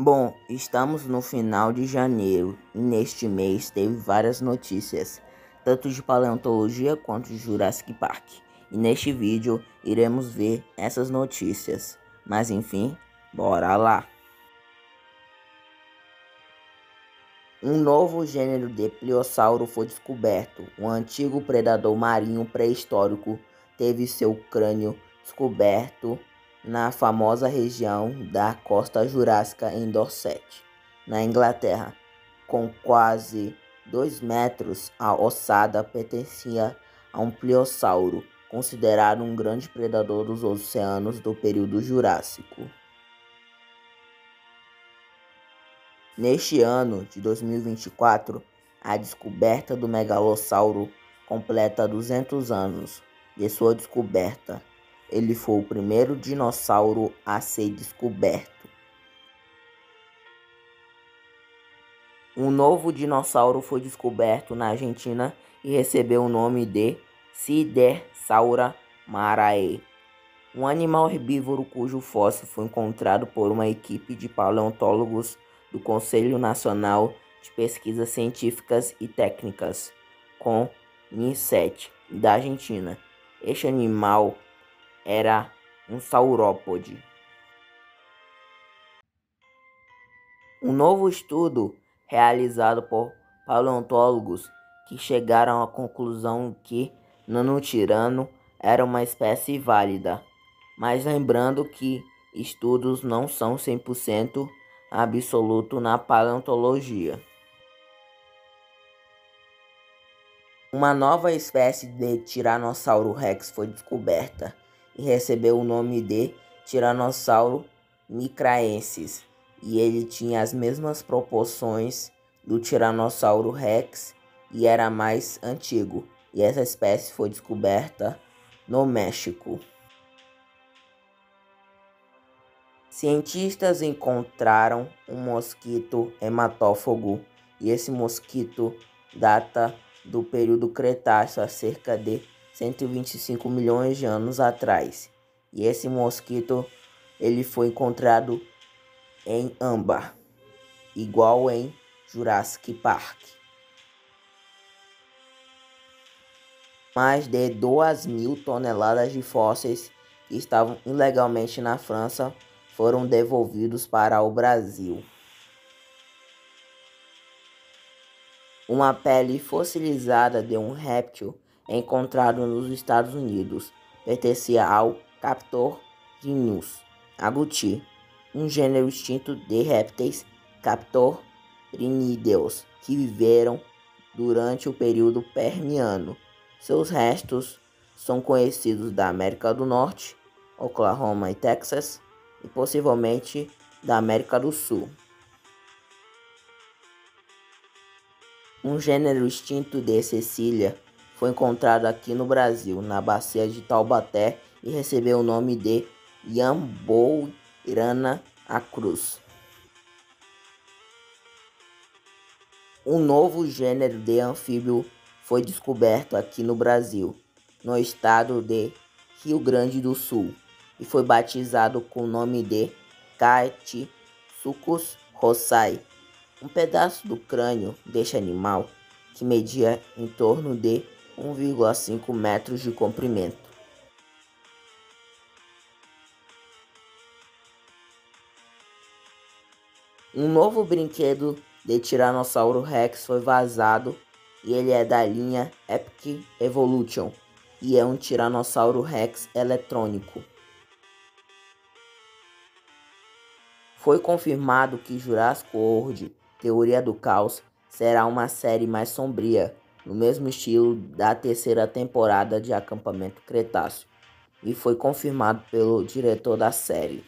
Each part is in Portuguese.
Bom, estamos no final de janeiro e neste mês teve várias notícias, tanto de paleontologia quanto de Jurassic Park. E neste vídeo iremos ver essas notícias. Mas enfim, bora lá! Um novo gênero de plesiosauro foi descoberto. Um antigo predador marinho pré-histórico teve seu crânio descoberto na famosa região da Costa Jurássica em Dorset, na Inglaterra. Com quase 2 metros, a ossada pertencia a um plesiosauro, considerado um grande predador dos oceanos do período Jurássico. Neste ano de 2024, a descoberta do megalossauro completa 200 anos de sua descoberta. Ele foi o primeiro dinossauro a ser descoberto. Um novo dinossauro foi descoberto na Argentina e recebeu o nome de Sidersaura marae, um animal herbívoro cujo fóssil foi encontrado por uma equipe de paleontólogos do Conselho Nacional de Pesquisas Científicas e Técnicas, CONICET, da Argentina. Este animal era um saurópode. Um novo estudo realizado por paleontólogos que chegaram à conclusão que Nanotirano era uma espécie válida, mas lembrando que estudos não são 100% absoluto na paleontologia. Uma nova espécie de Tiranossauro Rex foi descoberta e recebeu o nome de Tiranossauro micraensis, e ele tinha as mesmas proporções do Tiranossauro Rex e era mais antigo, e essa espécie foi descoberta no México. Cientistas encontraram um mosquito hematófago, e esse mosquito data do período Cretáceo, há cerca de 125 milhões de anos atrás. E esse mosquito ele foi encontrado em âmbar, igual em Jurassic Park. Mais de 2.000 toneladas de fósseis que estavam ilegalmente na França foram devolvidos para o Brasil. Uma pele fossilizada de um réptil encontrado nos Estados Unidos pertencia ao Captorhinus agouti, um gênero extinto de répteis captorhinideus que viveram durante o período Permiano. Seus restos são conhecidos da América do Norte, Oklahoma e Texas, e possivelmente da América do Sul. Um gênero extinto de Cecília foi encontrado aqui no Brasil, na bacia de Taubaté, e recebeu o nome de Iamboirana acruz. Um novo gênero de anfíbio foi descoberto aqui no Brasil, no estado de Rio Grande do Sul, e foi batizado com o nome de Caetuxus rossai, um pedaço do crânio deste animal que media em torno de 1,5 metros de comprimento. Um novo brinquedo de Tiranossauro Rex foi vazado e ele é da linha Epic Evolution e é um Tiranossauro Rex eletrônico. Foi confirmado que Jurassic World: Teoria do Caos será uma série mais sombria, no mesmo estilo da terceira temporada de Acampamento Cretáceo, e foi confirmado pelo diretor da série.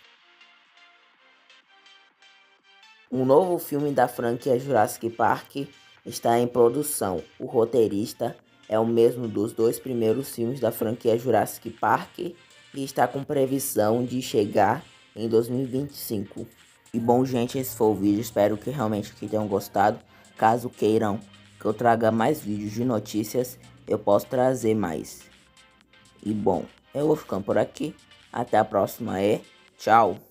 Um novo filme da franquia Jurassic Park está em produção. O roteirista é o mesmo dos 2 primeiros filmes da franquia Jurassic Park e está com previsão de chegar em 2025. E bom, gente, esse foi o vídeo. Espero que realmente tenham gostado. Caso queiram que eu traga mais vídeos de notícias, eu posso trazer mais. E bom, eu vou ficando por aqui. Até a próxima e tchau!